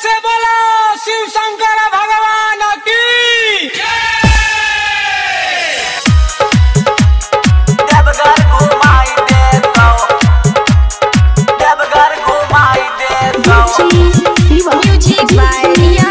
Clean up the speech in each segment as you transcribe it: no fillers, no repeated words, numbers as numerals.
से बोलो शिव शंकर भगवान की देवघर घुमाई देता देवघर घुमाई देता म्यूजिक बाय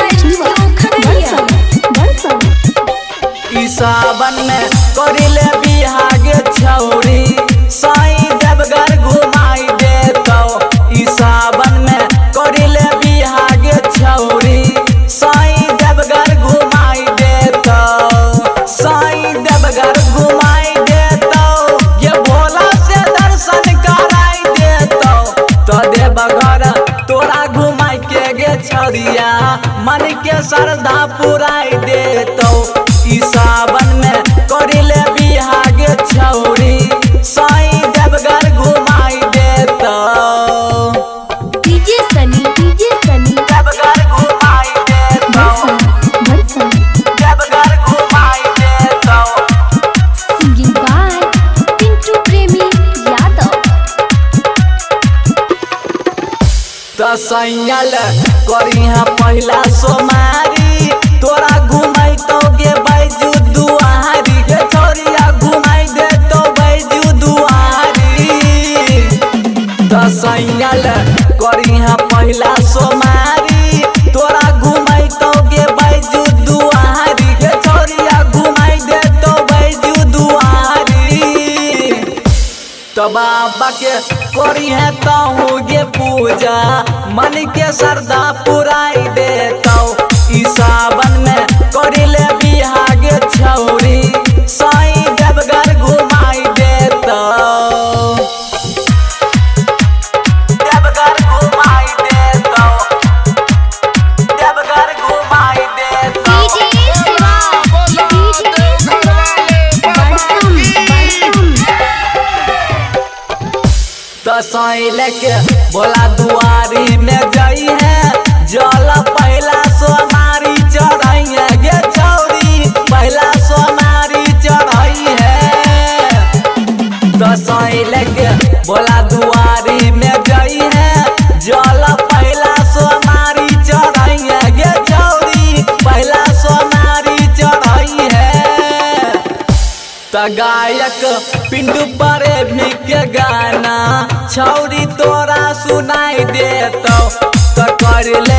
ई सावन में करिले बिहागे छौरी साईं देवघर घुमाई देता ई सावन में करिले बिहागे छौरी साईं देवघर घुमाई देता साईं देवघर घुमाई देता ये भोला से दर्शन कराई देता तो देवघर तोरा घुमाई के गे छौरिया मन के श्रद्धा पुराई देता ई सावन में करिले बिहागे छौरी साईं देवघर घुमाई देता डीजे सनी देवघर घुमाई देता देवघर घुमाई देता सिंगिंग बाय पिंटू प्रेमी यादव दसैयल करिहा पहला सोमारी तोरा घुमाई तो गे बैजू दुआरी गे छौरिया घुमाई दे तो बैजू दुआरी दसैयल करिहा पहला सोमारी तोरा घुमाई तो गे बैजू दुआरी गे छौरिया घुमाई दे तो बैजू दुआरी तो बाबा के करी है तहु गे पूजा मन के श्रद्धा पुराई देता ई सावन में करिले बिहागे छौरी साईं देवघर घुमाई देता देवघर घुमाई देता देवघर घुमाई देता डीजे शिवा दसैल के बोला दुआरी में जई है जल पहला सोमारी चढ़ाई है गे छौरी पहला सोमारी चढ़ाई है दसैल के बोला दुआरी में जई है जल पहला सोमारी चढ़ाई है गे छौरी पहला सोमारी चढ़ाई है त गायक पिंटू प्रेमी के गाना छौरी तोरा सुनाई देता तो कर ले